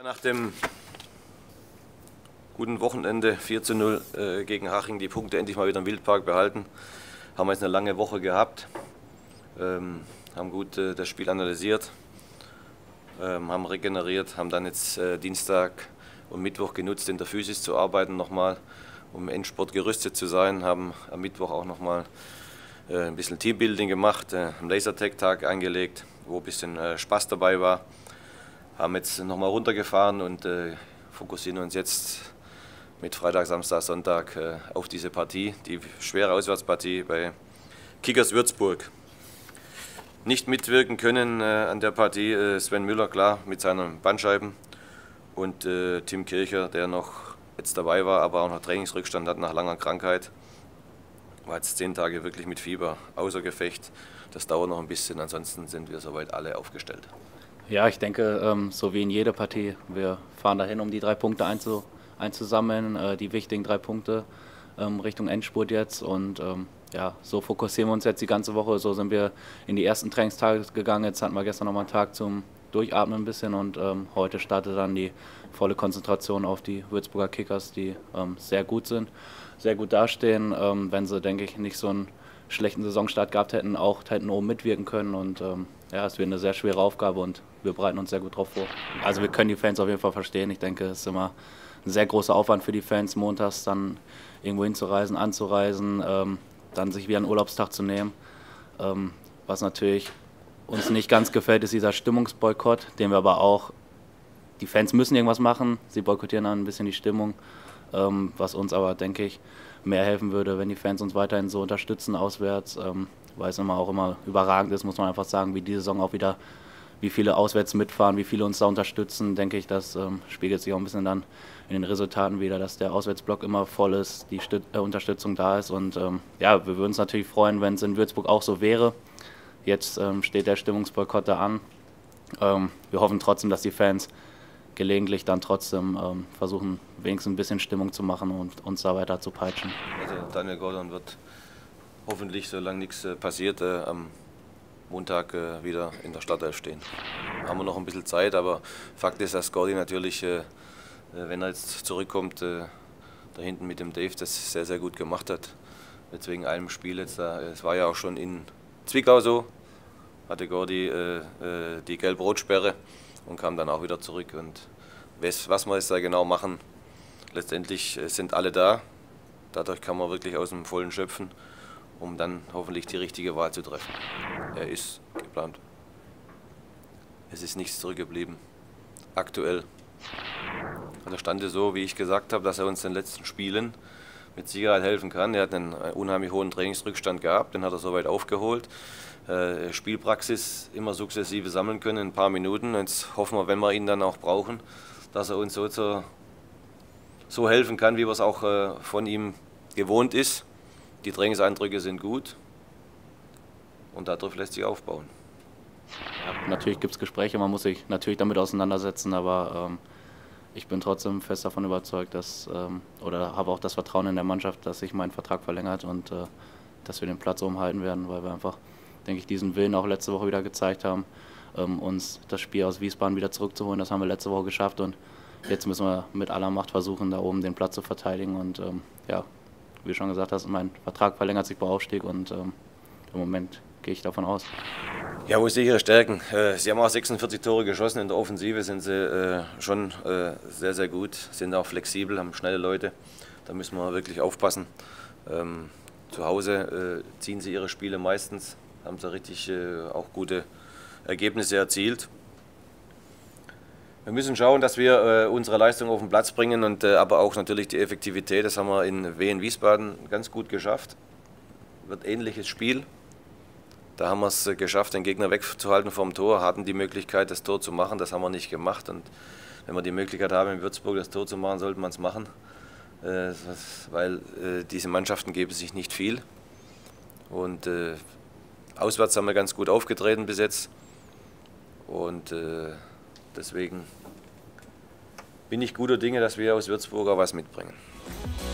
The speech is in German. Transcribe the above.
Nach dem guten Wochenende 4:0 gegen Haching die Punkte endlich mal wieder im Wildpark behalten. Haben wir jetzt eine lange Woche gehabt, haben gut das Spiel analysiert, haben regeneriert, haben dann jetzt Dienstag und Mittwoch genutzt, in der Physis zu arbeiten nochmal, um im Endspurt gerüstet zu sein, haben am Mittwoch auch nochmal ein bisschen Teambuilding gemacht, einen Lasertag-Tag eingelegt, wo ein bisschen Spaß dabei war. Haben jetzt nochmal runtergefahren und fokussieren uns jetzt mit Freitag, Samstag, Sonntag auf diese Partie, die schwere Auswärtspartie bei Kickers Würzburg. Nicht mitwirken können an der Partie Sven Müller, klar, mit seinen Bandscheiben, und Tim Kircher, der noch jetzt dabei war, aber auch noch Trainingsrückstand hat nach langer Krankheit. War jetzt 10 Tage wirklich mit Fieber außer Gefecht. Das dauert noch ein bisschen, ansonsten sind wir soweit alle aufgestellt. Ja, ich denke, so wie in jeder Partie, wir fahren dahin, um die 3 Punkte einzusammeln, die wichtigen 3 Punkte Richtung Endspurt jetzt, und ja, so fokussieren wir uns jetzt die ganze Woche. So sind wir in die ersten Trainingstage gegangen. Jetzt hatten wir gestern nochmal einen Tag zum Durchatmen ein bisschen, und heute startet dann die volle Konzentration auf die Würzburger Kickers, die sehr gut sind, sehr gut dastehen. Wenn sie, denke ich, nicht so einen schlechten Saisonstart gehabt hätten, auch hätten oben mitwirken können, und ja, es wird eine sehr schwere Aufgabe und wir bereiten uns sehr gut drauf vor. Also wir können die Fans auf jeden Fall verstehen. Ich denke, es ist immer ein sehr großer Aufwand für die Fans, montags dann irgendwo hinzureisen, anzureisen, dann sich wieder einen Urlaubstag zu nehmen. Was natürlich uns nicht ganz gefällt, ist dieser Stimmungsboykott, den wir aber auch, die Fans müssen irgendwas machen, sie boykottieren dann ein bisschen die Stimmung, was uns aber, denke ich, mehr helfen würde, wenn die Fans uns weiterhin so unterstützen auswärts, weil es auch immer überragend ist, muss man einfach sagen, wie die Saison auch wieder, wie viele auswärts mitfahren, wie viele uns da unterstützen, denke ich, das spiegelt sich auch ein bisschen dann in den Resultaten wieder, dass der Auswärtsblock immer voll ist, die Unterstützung da ist, und ja, wir würden uns natürlich freuen, wenn es in Würzburg auch so wäre. Jetzt steht der Stimmungsboykott da an. Wir hoffen trotzdem, dass die Fans gelegentlich dann trotzdem versuchen, wenigstens ein bisschen Stimmung zu machen und uns da weiter zu peitschen. Also Daniel Gordon wird hoffentlich, solange nichts passiert, am Montag wieder in der Startelf stehen. Haben wir noch ein bisschen Zeit, aber Fakt ist, dass Gordy natürlich, wenn er jetzt zurückkommt, da hinten mit dem Dave das sehr, sehr gut gemacht hat. Jetzt wegen einem Spiel jetzt, es war ja auch schon in Zwickau so, hatte Gordy die Gelb-Rot-Sperre und kam dann auch wieder zurück. Und was wir jetzt da genau machen, letztendlich sind alle da. Dadurch kann man wirklich aus dem Vollen schöpfen, um dann hoffentlich die richtige Wahl zu treffen. Er ist geplant. Es ist nichts zurückgeblieben. Aktuell. Der Stand ist so, wie ich gesagt habe, dass er uns in den letzten Spielen mit Sicherheit helfen kann. Er hat einen unheimlich hohen Trainingsrückstand gehabt, den hat er soweit aufgeholt. Spielpraxis immer sukzessive sammeln können in ein paar Minuten. Jetzt hoffen wir, wenn wir ihn dann auch brauchen, dass er uns so helfen kann, wie wir es auch von ihm gewohnt ist. Die Trainingseindrücke sind gut und darauf lässt sich aufbauen. Ja, natürlich gibt es Gespräche, man muss sich natürlich damit auseinandersetzen, aber ich bin trotzdem fest davon überzeugt, oder habe auch das Vertrauen in der Mannschaft, dass sich mein Vertrag verlängert und dass wir den Platz oben halten werden, weil wir einfach, denke ich, diesen Willen auch letzte Woche wieder gezeigt haben, uns das Spiel aus Wiesbaden wieder zurückzuholen. Das haben wir letzte Woche geschafft, und jetzt müssen wir mit aller Macht versuchen, da oben den Platz zu verteidigen. Und ja, wie du schon gesagt hast, mein Vertrag verlängert sich bei Aufstieg, und im Moment gehe ich davon aus. Ja, wo ist ihre Stärken? Sie haben auch 46 Tore geschossen, in der Offensive sind sie schon sehr, sehr gut, sind auch flexibel, haben schnelle Leute, da müssen wir wirklich aufpassen. Zu Hause ziehen sie ihre Spiele meistens, haben sie richtig auch gute Ergebnisse erzielt. Wir müssen schauen, dass wir unsere Leistung auf den Platz bringen, und aber auch natürlich die Effektivität, das haben wir in Wien Wiesbaden ganz gut geschafft. Wird ein ähnliches Spiel. Da haben wir es geschafft, den Gegner wegzuhalten vom Tor, hatten die Möglichkeit, das Tor zu machen, das haben wir nicht gemacht. Und wenn wir die Möglichkeit haben, in Würzburg das Tor zu machen, sollte man es machen, weil diese Mannschaften geben sich nicht viel. Und auswärts haben wir ganz gut aufgetreten bis jetzt, und deswegen bin ich guter Dinge, dass wir aus Würzburg auch was mitbringen.